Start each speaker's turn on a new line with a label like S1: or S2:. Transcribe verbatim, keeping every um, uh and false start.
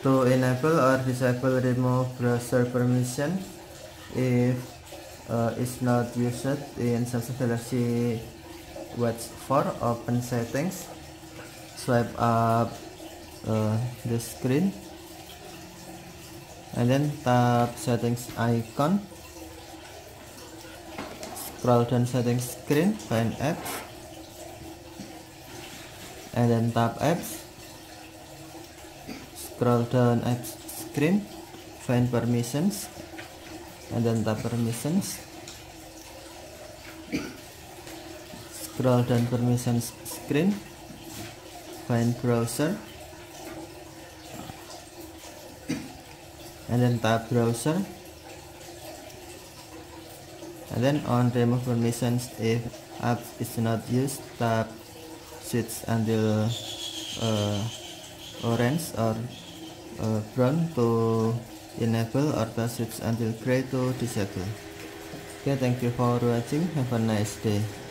S1: To enable or disable remove browser permission if uh, it's not used in Samsung Galaxy Watch four, open settings, swipe up uh, the screen, and then tap settings icon, scroll down settings screen, find apps, and then tap apps, scroll down apps screen, find permissions, and then tap permissions, scroll down permissions screen, find browser, and then tap browser, and then on remove permissions if app is not used, tap switch until uh, orange or uh, brown to enable, or tap switch until gray to disable. Okay, thank you for watching, have a nice day.